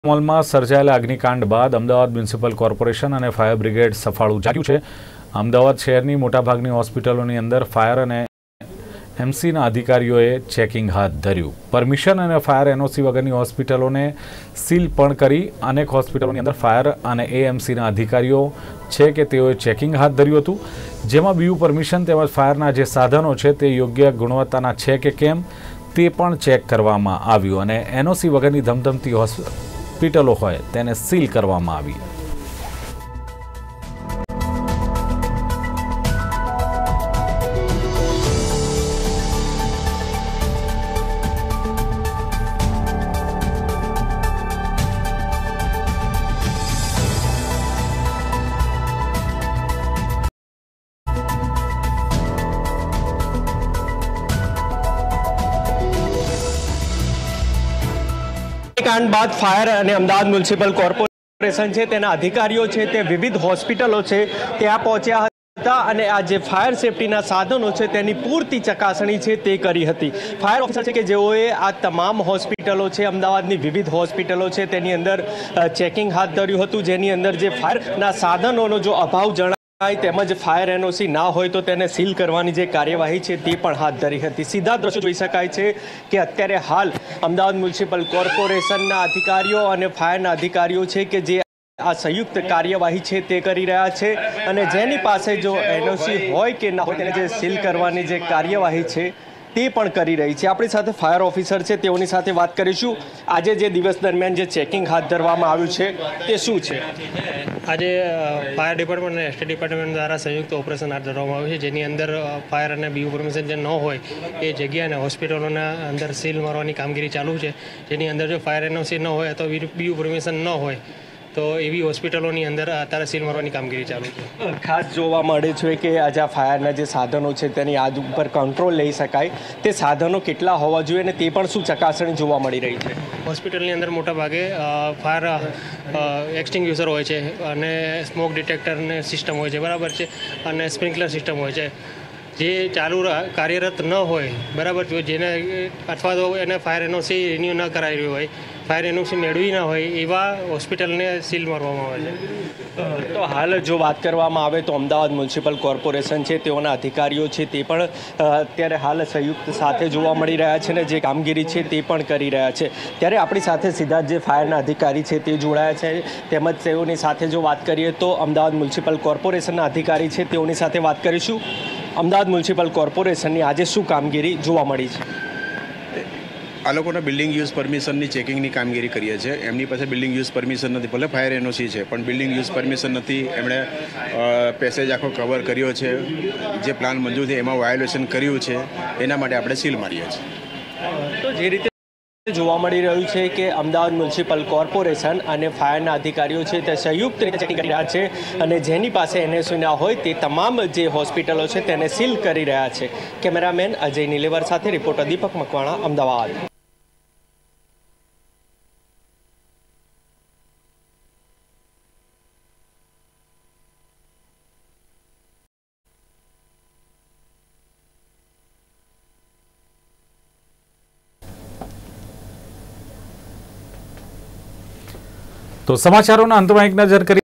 મોલમાં સર્જાયેલા અગ્નિકાંડ બાદ અમદાવાદ મ્યુનિસિપલ કોર્પોરેશન અને ફાયર બ્રિગેડ સફાળું જાગ્યું છે। અમદાવાદ શહેરની મોટાભાગની હોસ્પિટલોની અંદર ફાયર અને એમસીના અધિકારીઓએ ચેકિંગ હાથ ધર્યું। પરમિશન અને ફાયર એનઓસી વગરની હોસ્પિટલોને સીલ પણ કરી અનેક હોસ્પિટલોની અંદર ફાયર અને એએમસીના અધિકારીઓ છે કે તેઓએ ચેકિંગ હાથ ધર્યું હતું, જેમાં બીયુ પરમિશન તેમજ ફાયરના જે સાધનો છે તે યોગ્ય ગુણવત્તાના છે કે કેમ તે પણ ચેક કરવામાં આવ્યું અને એનઓસી વગરની ધમધમતી હોસ્પિટલો હોય તેને સીલ કરવામાં આવી। કાંડ બાદ ફાયર અને અમદાવાદ મ્યુનિસિપલ કોર્પોરેશન છે તેના અધિકારીઓ છે તે વિવિધ હોસ્પિટલો છે ત્યાં પહોંચ્યા હતા અને આ જે ફાયર સેફટીના સાધનો છે તેની પૂરતી ચકાસણી છે તે કરી હતી। ફાયર ઓફિસર છે કે જેઓએ આ તમામ હોસ્પિટલો છે અમદાવાદની વિવિધ હોસ્પિટલો છે તેની અંદર ચેકિંગ હાથ ધર્યું હતું, જેની અંદર જે ફાયરના સાધનોનો જો અભાવ જણાય તેમજ ફાયર એનઓસી ના હોય તો તેને સીલ કરવાની જે કાર્યવાહી છે તે પણ હાથ ધરી હતી। સીધા દ્રશ્યો જોઈ શકાય છે કે અત્યારે હાલ અમદાવાદ મ્યુનિસિપલ કોર્પોરેશનના અધિકારીઓ અને ફાયરના અધિકારીઓ છે કે જે આ સંયુક્ત કાર્યવાહી છે તે કરી રહ્યા છે અને જેની પાસે જો એનઓસી હોય કે ના હોય તેને જે સીલ કરવાની જે કાર્યવાહી છે તે પણ કરી રહી છે। આપણી સાથે ફાયર ઓફિસર છે, તેઓની સાથે વાત કરીશું। આજે જે દિવસ દરમિયાન જે ચેકિંગ હાથ ધરવામાં આવ્યું છે તે શું છે? આજે ફાયર ડિપાર્ટમેન્ટ અને એસટી ડિપાર્ટમેન્ટ દ્વારા સંયુક્ત ઓપરેશન હાથ ધરવામાં આવ્યું છે, જેની અંદર ફાયર અને બીયુ પરમિશન જે ન હોય એ જગ્યાને હોસ્પિટલોના અંદર સીલ મારવાની કામગીરી ચાલુ છે। જેની અંદર જો ફાયર એનઓસી ન હોય અથવા બીયુ પરમિશન ન હોય તો એવી હોસ્પિટલોની અંદર અત્યારે સીલ મારવાની કામગીરી ચાલુ છે। ખાસ જોવા મળે છે કે આજે આ ફાયરના જે સાધનો છે તેની આગ ઉપર કંટ્રોલ લઈ શકાય તે સાધનો કેટલા હોવા જોઈએ અને તે પણ શું ચકાસણી જોવા મળી રહી છે? હોસ્પિટલની અંદર મોટા ભાગે ફાયર એક્સટિંગ્યુશર હોય છે અને સ્મોક ડિટેક્ટરની સિસ્ટમ હોય છે, બરાબર છે, અને સ્પ્રિંકલર સિસ્ટમ હોય છે। જે ચાલુ કાર્યરત ન હોય, બરાબર, જેને અથવા તો એને ફાયર એનઓસી રિન્યૂ ન કરાવી રહ્યું હોય, ફાયર એનઓસી મેળવી ના હોય એવા હોસ્પિટલને સીલ મારવામાં આવે છે। તો હાલ જો વાત કરવામાં આવે તો અમદાવાદ મ્યુનિસિપલ કોર્પોરેશન છે તેઓના અધિકારીઓ છે તે પણ અત્યારે હાલ સંયુક્ત સાથે જોવા મળી રહ્યા છે અને જે કામગીરી છે તે પણ કરી રહ્યા છે। ત્યારે આપણી સાથે સીધા જે ફાયરના અધિકારી છે તે જોડાયા છે, તેમજ તેઓની સાથે જો વાત કરીએ તો અમદાવાદ મ્યુનિસિપલ કોર્પોરેશનના અધિકારી છે તેઓની સાથે વાત કરીશું। અમદાવાદ મ્યુનિસિપલ કોર્પોરેશનની આજે શું કામગીરી જોવા મળી છે? આ લોકોના બિલ્ડિંગ યુઝ પરમિશનની ચેકિંગની કામગીરી કરીએ છીએ। એમની પાસે બિલ્ડિંગ યુઝ પરમિશન નથી, ભલે ફાયર એનઓસી છે પણ બિલ્ડિંગ યુઝ પરમિશન નથી। એમણે પેસેજ આખો કવર કર્યો છે, જે પ્લાન મંજૂર છે એમાં વાયોલેશન કર્યું છે, એના માટે આપણે સીલ મારીએ છીએ। તો જે રીતે જોવા મળી રહ્યું છે કે અમદાવાદ મ્યુનિસિપલ કોર્પોરેશન અને ફાયરના અધિકારીઓ છે તે સંયુક્ત રીતે ચેકિંગ કરી રહ્યા છે અને જેની પાસે એનઓસી ના હોય તે તમામ જે હોસ્પિટલો છે તેને સીલ કરી રહ્યા છે। કેમેરામેન અજય નીલેવર સાથે રિપોર્ટર દીપક મકવાણા, અમદાવાદ। તો સમાચારોના અંતમાં એક નજર કરી